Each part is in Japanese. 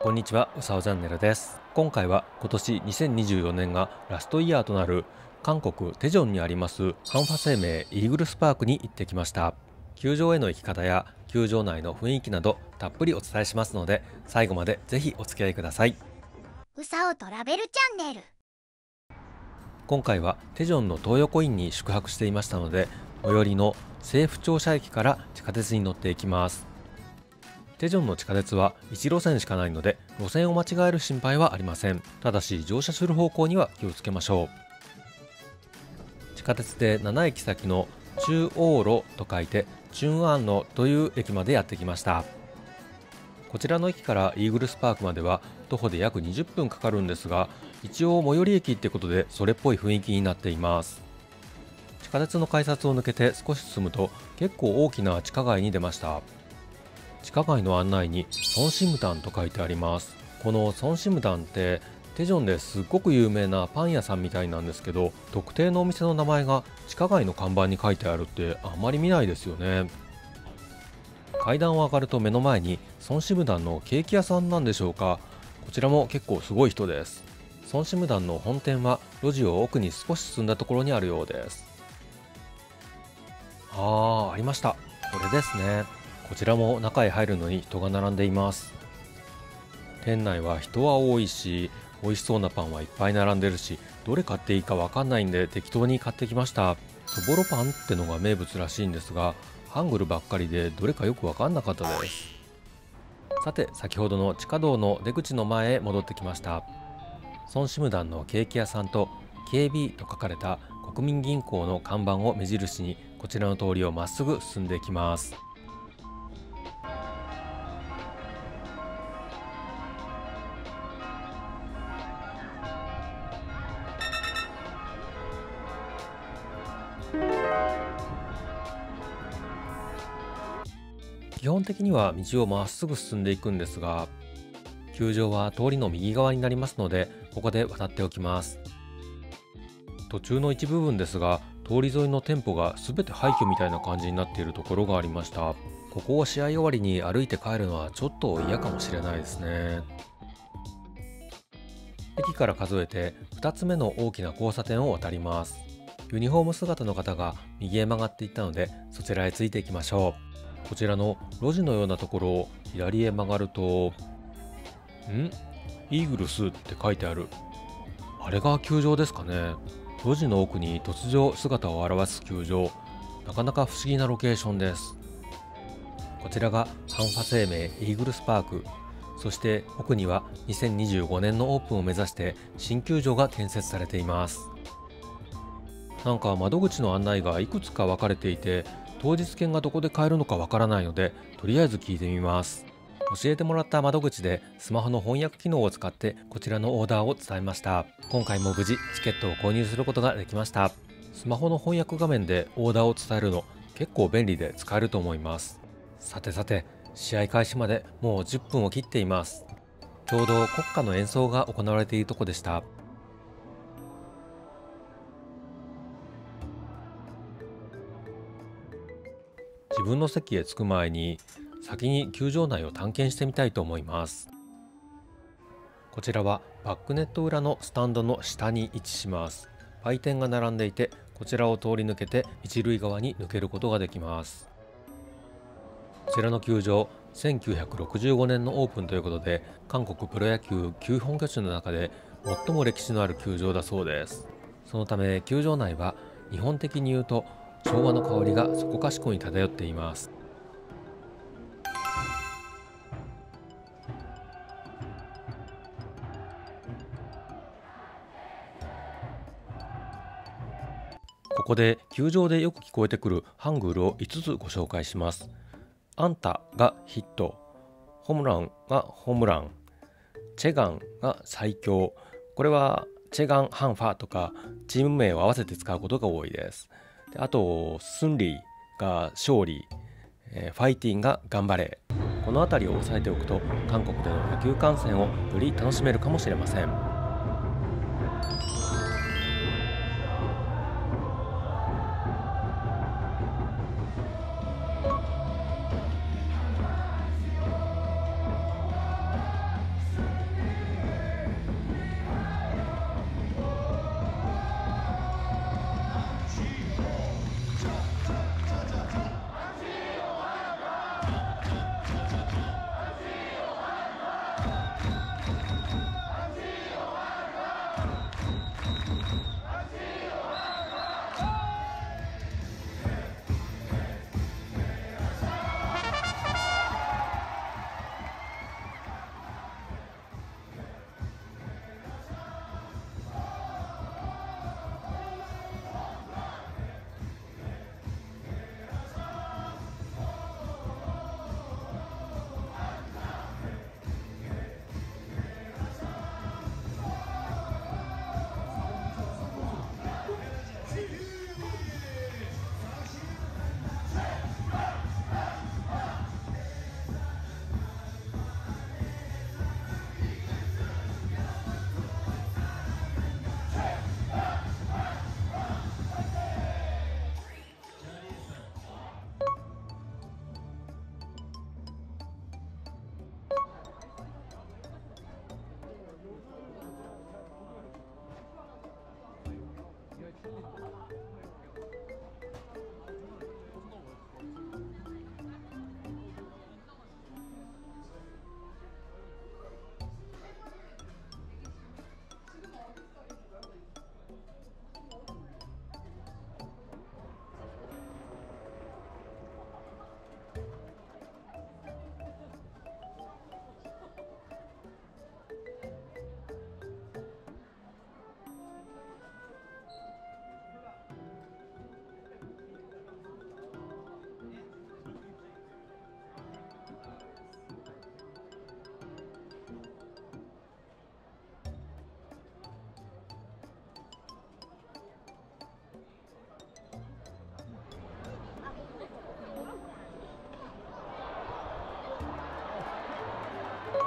こんにちは、うさおチャンネルです。今回は今年2024年がラストイヤーとなる韓国テジョンにありますハンファ生命イーグルスパークに行ってきました。球場への行き方や球場内の雰囲気などたっぷりお伝えしますので、最後までぜひお付き合いください。 うさおトラベルチャンネル。 今回はテジョンの東横インに宿泊していましたので、最寄りの政府庁舎駅から地下鉄に乗っていきます。テジョンの地下鉄は1路線しかないので、路線を間違える心配はありません。ただし乗車する方向には気をつけましょう。地下鉄で7駅先の中央路と書いてチュンアン路という駅までやってきました。こちらの駅からイーグルスパークまでは徒歩で約20分かかるんですが、一応最寄り駅ってことでそれっぽい雰囲気になっています。地下鉄の改札を抜けて少し進むと結構大きな地下街に出ました。地下街の案内にソンシムダンと書いてあります。このソンシムダンってテジョンですっごく有名なパン屋さんみたいなんですけど、特定のお店の名前が地下街の看板に書いてあるってあんまり見ないですよね。階段を上がると目の前にソンシムダンのケーキ屋さんなんでしょうか。こちらも結構すごい人です。ソンシムダンの本店は路地を奥に少し進んだところにあるようです。ありました。これですね。こちらも中へ入るのに人が並んでいます。店内は人は多いし、美味しそうなパンはいっぱい並んでるし、どれ買っていいかわかんないんで適当に買ってきました。そぼろパンってのが名物らしいんですが、ハングルばっかりでどれかよくわかんなかったです。さて、先ほどの地下道の出口の前へ戻ってきました。ソンシムダンのケーキ屋さんと KB と書かれた国民銀行の看板を目印に、こちらの通りをまっすぐ進んでいきます。基本的には道をまっすぐ進んでいくんですが、球場は通りの右側になりますので、ここで渡っておきます。途中の一部分ですが、通り沿いの店舗が全て廃墟みたいな感じになっているところがありました。ここを試合終わりに歩いて帰るのはちょっと嫌かもしれないですね。駅から数えて2つ目の大きな交差点を渡ります。ユニフォーム姿の方が右へ曲がっていったので、そちらへついていきましょう。こちらの路地のようなところを左へ曲がると、イーグルスって書いてある。あれが球場ですかね。路地の奥に突如姿を現す球場。なかなか不思議なロケーションです。こちらがハンファ生命イーグルスパーク。そして奥には2025年のオープンを目指して新球場が建設されています。なんか窓口の案内がいくつか分かれていて、当日券がどこで買えるのかわからないので、とりあえず聞いてみます。教えてもらった窓口でスマホの翻訳機能を使ってこちらのオーダーを伝えました。今回も無事チケットを購入することができました。スマホの翻訳画面でオーダーを伝えるの結構便利で使えると思います。さてさて、試合開始までもう10分を切っています。ちょうど国歌の演奏が行われているとこでした。自分の席へ着く前に先に球場内を探検してみたいと思います。こちらはバックネット裏のスタンドの下に位置します。売店が並んでいて、こちらを通り抜けて一塁側に抜けることができます。こちらの球場、1965年のオープンということで、韓国プロ野球旧本拠地の中で最も歴史のある球場だそうです。そのため球場内は日本的に言うと昭和の香りがそこかしこに漂っています。ここで球場でよく聞こえてくるハングルを5つご紹介します。アンタがヒット、ホームランがホームラン、チェガンが最強。これはチェガンハンファとかチーム名を合わせて使うことが多いです。あとスンリーが勝利、ファイティンが頑張れ。この辺りを押さえておくと韓国での野球観戦をより楽しめるかもしれません。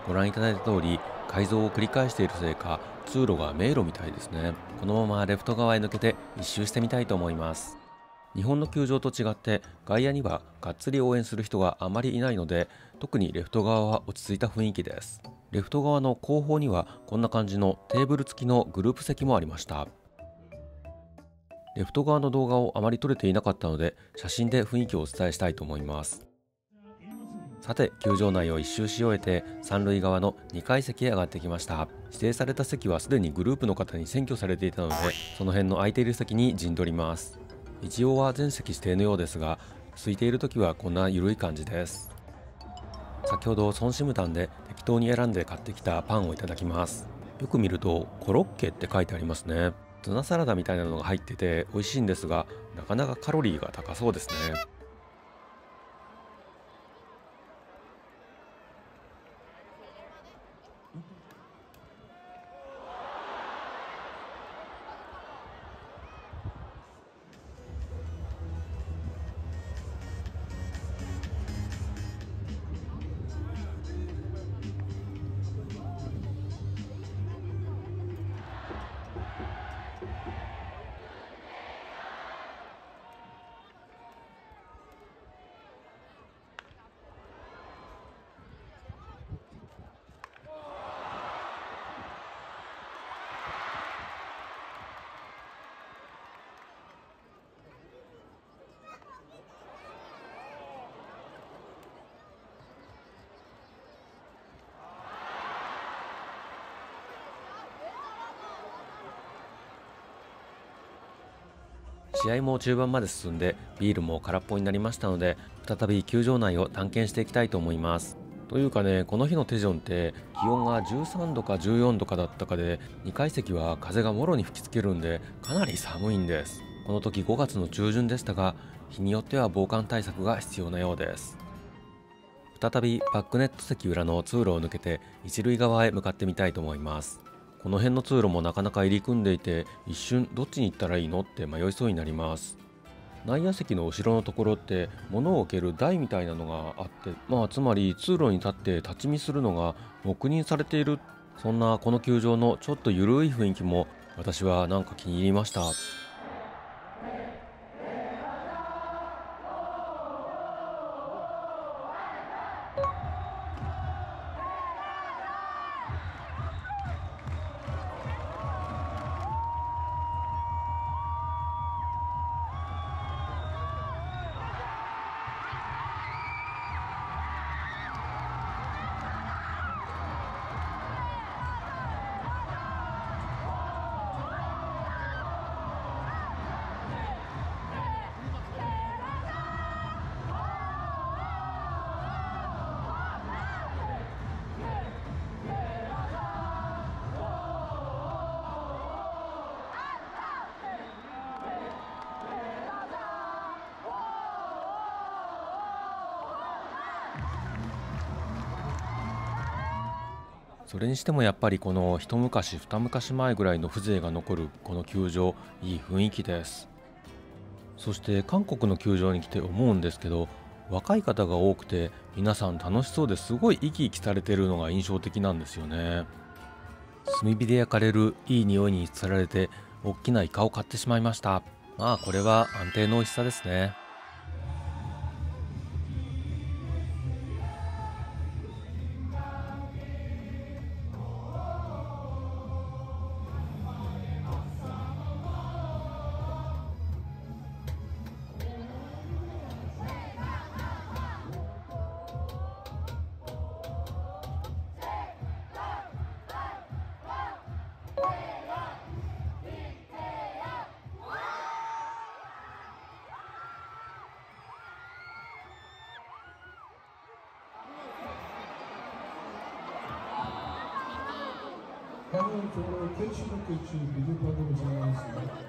ご覧いただいた通り改造を繰り返しているせいか通路が迷路みたいですね。このままレフト側へ抜けて一周してみたいと思います。日本の球場と違って外野にはがっつり応援する人があまりいないので、特にレフト側は落ち着いた雰囲気です。レフト側の後方にはこんな感じのテーブル付きのグループ席もありました。レフト側の動画をあまり撮れていなかったので写真で雰囲気をお伝えしたいと思います。さて、球場内を一周し終えて三塁側の2階席へ上がってきました。指定された席はすでにグループの方に占拠されていたので、その辺の空いている席に陣取ります。一応は全席指定のようですが、空いている時はこんな緩い感じです。先ほどソンシムタンで適当に選んで買ってきたパンをいただきます。よく見るとコロッケって書いてありますね。ツナサラダみたいなのが入ってて美味しいんですが、なかなかカロリーが高そうですね。試合も中盤まで進んでビールも空っぽになりましたので、再び球場内を探検していきたいと思います。というかね、この日のテジョンって気温が13度か14度かだったかで、2階席は風がもろに吹きつけるんでかなり寒いんです。この時5月の中旬でしたが、日によっては防寒対策が必要なようです。再びバックネット席裏の通路を抜けて一塁側へ向かってみたいと思います。この辺の通路もなかなか入り組んでいて、一瞬どっちに行ったらいいのって迷いそうになります。内野席の後ろのところって物を置ける台みたいなのがあって、つまり通路に立って立ち見するのが黙認されている、そんなこの球場のちょっと緩い雰囲気も私はなんか気に入りました。それにしてもやっぱりこの一昔二昔前ぐらいの風情が残るこの球場、いい雰囲気です。そして韓国の球場に来て思うんですけど、若い方が多くて皆さん楽しそうですごい生き生きされてるのが印象的なんですよね。炭火で焼かれるいい匂いにつられて大きなイカを買ってしまいました。これは安定の美味しさですね。 방금 쪽으로 캐치북캐치 미드판으로 진행하겠습니다.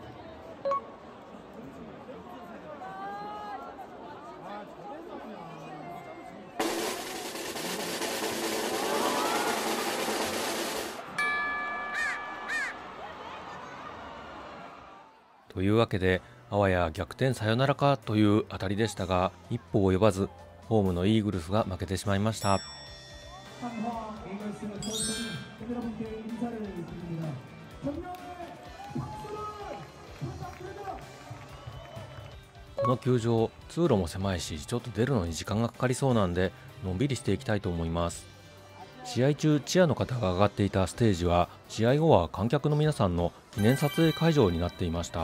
というわけで、あわや逆転サヨナラかという当たりでしたが、一歩及ばずホームのイーグルスが負けてしまいました。 한화 A가 있으면 선수는 여러분께 인사를 드립니다. 정명의 박수를 부탁드립니다. この球場、通路も狭いし、ちょっと出るのに時間がかかりそうなんで、のんびりしていきたいと思います。試合中、チアの方が上がっていたステージは、試合後は観客の皆さんの記念撮影会場になっていました。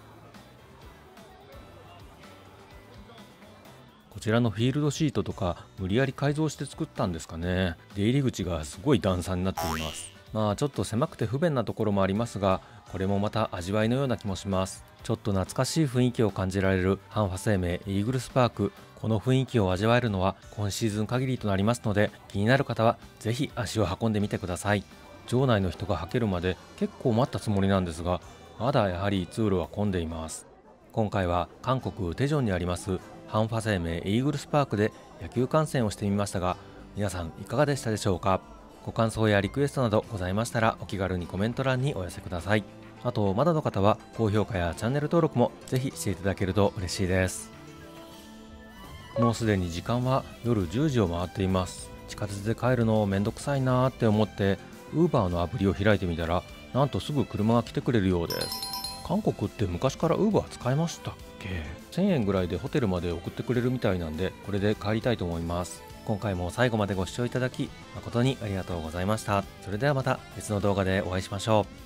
こちらのフィールドシートとか、無理やり改造して作ったんですかね。出入り口がすごい段差になっています。まあちょっと狭くて不便なところもありますが、これもまた味わいのような気もします。ちょっと懐かしい雰囲気を感じられるハンファ生命イーグルスパーク。この雰囲気を味わえるのは今シーズン限りとなりますので、気になる方はぜひ足を運んでみてください。場内の人がはけるまで結構待ったつもりなんですが、まだやはり通路は混んでいます。今回は韓国テジョンにありますハンファ生命イーグルスパークで野球観戦をしてみましたが、皆さんいかがでしたでしょうか。ご感想やリクエストなどございましたらお気軽にコメント欄にお寄せください。あとまだの方は高評価やチャンネル登録もぜひしていただけると嬉しいです。もうすでに時間は夜10時を回っています。地下鉄で帰るのめんどくさいなーって思ってUberのアプリを開いてみたら、なんとすぐ車が来てくれるようです。韓国って昔から Uber 使いましたっけ。1000円ぐらいでホテルまで送ってくれるみたいなんで、これで帰りたいと思います。今回も最後までご視聴いただき誠にありがとうございました。それではまた別の動画でお会いしましょう。